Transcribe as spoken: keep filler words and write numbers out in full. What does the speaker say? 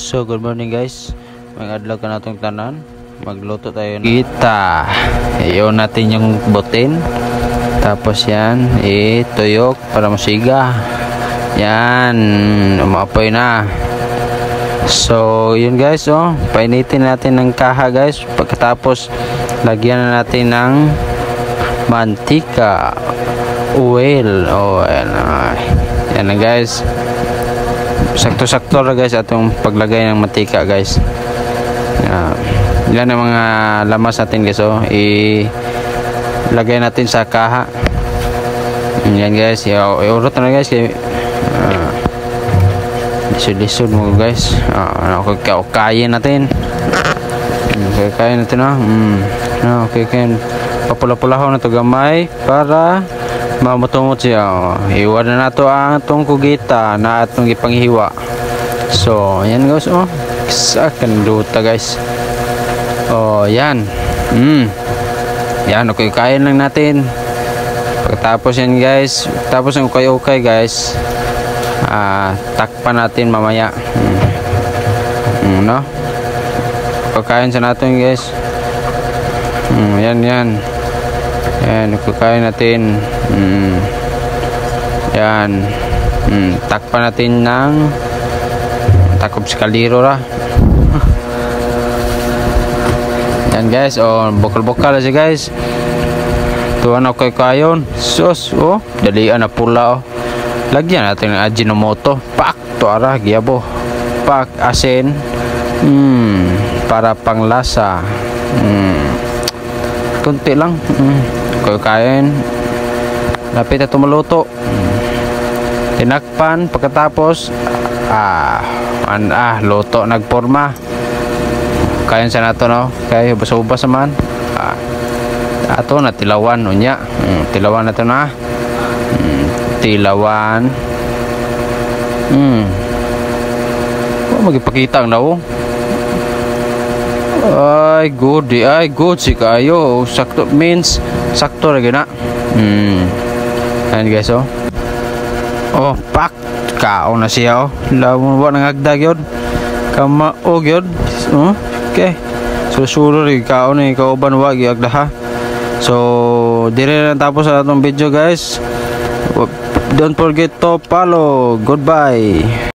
So good morning guys, mag-adlaw ka natong tanan, magluto tayo ng kita. Iyon natin yung butin, tapos yan ituyok para masiga. Yan, umapoy na. So yun guys, oh, painitin natin ng kaha guys. Pagkatapos lagyan na natin ng mantika, oil. Oh, yan, yan na guys. Sakto-sakto na guys atong paglagay ng mantika guys. Uh, yan ang mga lamas natin guys, oh. I-lagay natin sa kaha. Yan guys, i-urot na guys kay uh, lisod-lisod mo guys. Uh, okay, okay natin. Okay, kaya natin na. Mm. Okay, kaya papula-pulahon na to gamay para mamutumot siya. Iwan na nato ang itong kugita na atong ipanghiwa. So yan guys, oh, sa kanduta guys. Oh yan. Mm. Yan, okay, kain lang natin. Pagkatapos yan guys, tapos ang okay-okay guys, ah, takpan natin mamaya. Mm. Mm, no? Pagkain sa natin guys. Mm, yan yan. Yan, kakain natin. Mm. Yan. Mm. Takpan natin ng takob sa kaliro ra. Yan guys, oh, bukal-bukal siya guys. Tuwan ako kayon. Sus, oh, dalian na pula, oh. Lagyan natin ng Ajinomoto. Pak, to ara, giyabo. Pak, asin. Hmm, para panglasa. Hmm. Kunti lang. Hmm. Kain, lapit na tumuloto. Tinakpan, pagkatapos ah, an, ah luto nagporma. Kain sa nato, no, kaya ubas-ubas naman. Ah, ato na tilawan unya. Hmm, tilawan nato na. Hmm, tilawan. Hmm. Oh, magipakita ang daw. Ay good, ay good si kayo. Sakto means sakto lagi na. Hmm. Ayan guys, oh. Oh, pak kaon na siya, oh. Lawan wa nangagdag yun. Kamaog yun. Oh, okay. Susulo rin kaon ni kauban wa giagda ha. So dire na tapos sa atong video guys. Don't forget to follow. Goodbye.